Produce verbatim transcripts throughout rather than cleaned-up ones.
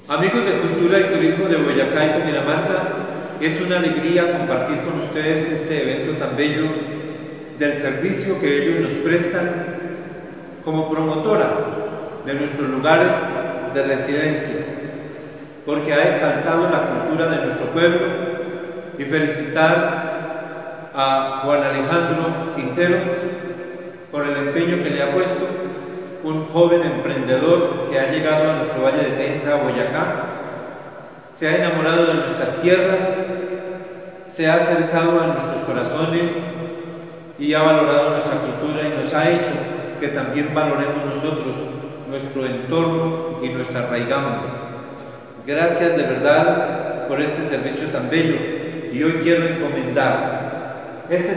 Amigos de Cultura y Turismo de Boyacá y Cundinamarca, es una alegría compartir con ustedes este evento tan bello del servicio que ellos nos prestan como promotora de nuestros lugares de residencia, porque ha exaltado la cultura de nuestro pueblo, y felicitar a Juan Alejandro Quintero por el empeño que le ha puesto, un joven emprendedor que ha llegado a nuestro Valle de Tenza, Boyacá, se ha enamorado de nuestras tierras, se ha acercado a nuestros corazones y ha valorado nuestra cultura y nos ha hecho que también valoremos nosotros nuestro entorno y nuestra raigamba. Gracias de verdad por este servicio tan bello, y hoy quiero encomendar este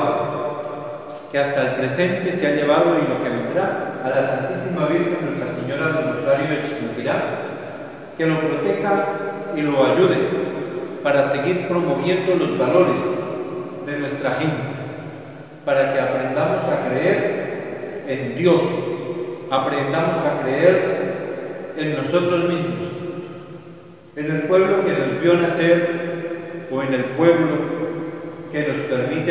trabajo que hasta el presente se ha llevado y lo que vendrá a la Santísima Virgen Nuestra Señora del Rosario de Chiquinquirá, que lo proteja y lo ayude para seguir promoviendo los valores de nuestra gente, para que aprendamos a creer en Dios, aprendamos a creer en nosotros mismos, en el pueblo que nos vio nacer o en el pueblo que nos permite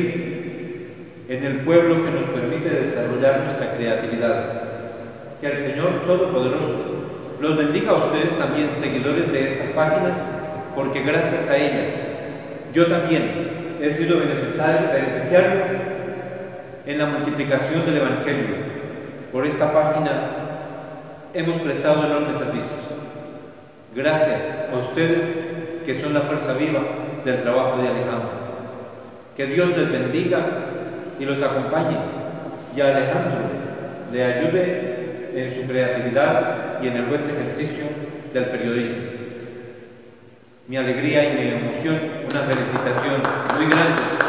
vivir, en el pueblo que nos permite desarrollar nuestra creatividad. Que el Señor Todopoderoso los bendiga a ustedes también, seguidores de estas páginas, porque gracias a ellas yo también he sido beneficiario, beneficiario en la multiplicación del Evangelio. Por esta página hemos prestado enormes servicios. Gracias a ustedes, que son la fuerza viva del trabajo de Alejandro. Que Dios les bendiga y los acompañe, y a Alejandro le ayude en su creatividad y en el buen ejercicio del periodismo. Mi alegría y mi emoción, una felicitación muy grande